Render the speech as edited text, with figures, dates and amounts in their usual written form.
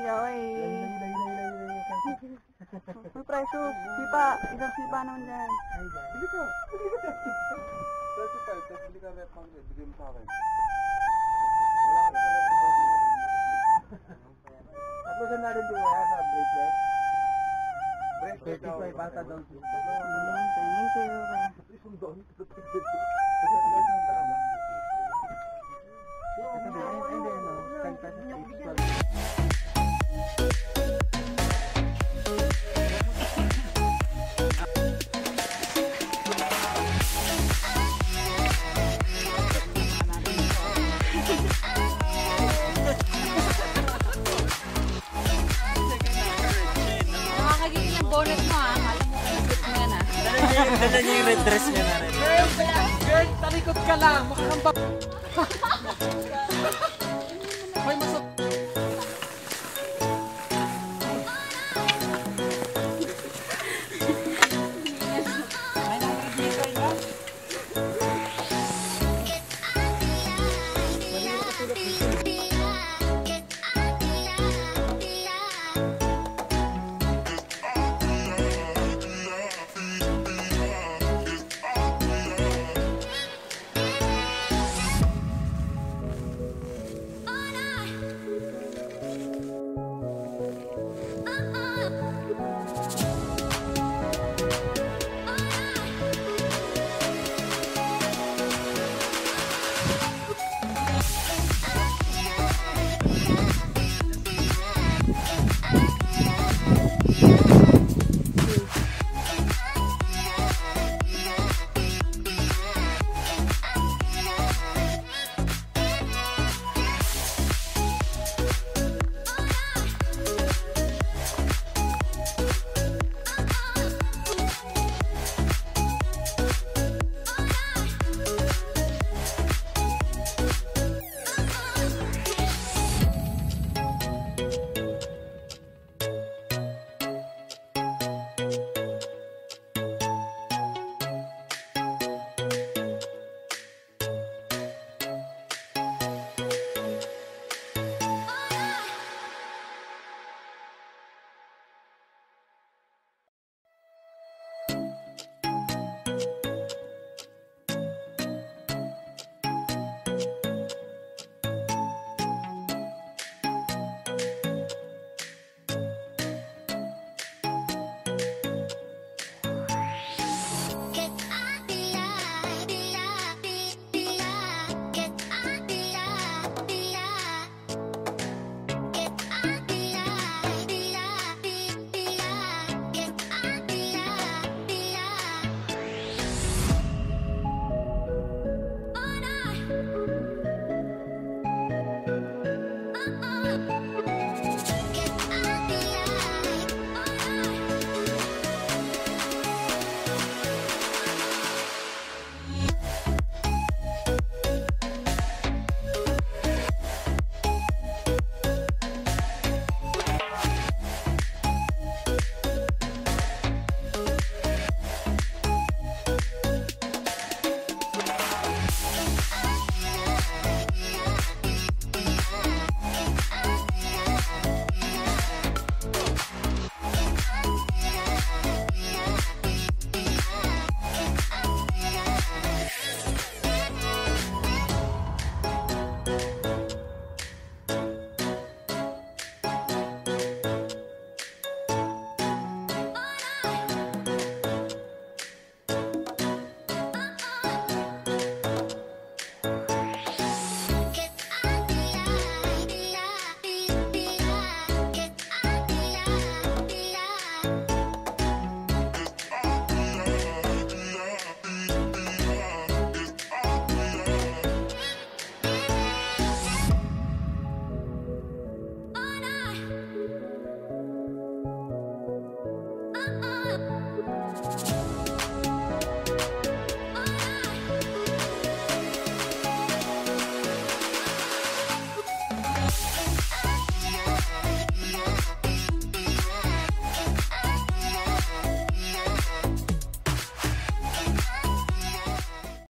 Yoy. May preso. Sipa. Isang sipa naman dyan. Bili ka. 35. Tapos bili ka rep magnet. Bigyan mo sa akin. Wala ka na tapos na rin din kaya sa bracelet. 35 bata daw. Thank you. Nakakagigil ng bonnet mo ha. Alam mo kung good mo yan ha. Dala niya yung red dress niya na rin. Girl, talikod ka lang. Makakambak. Hoy, masok.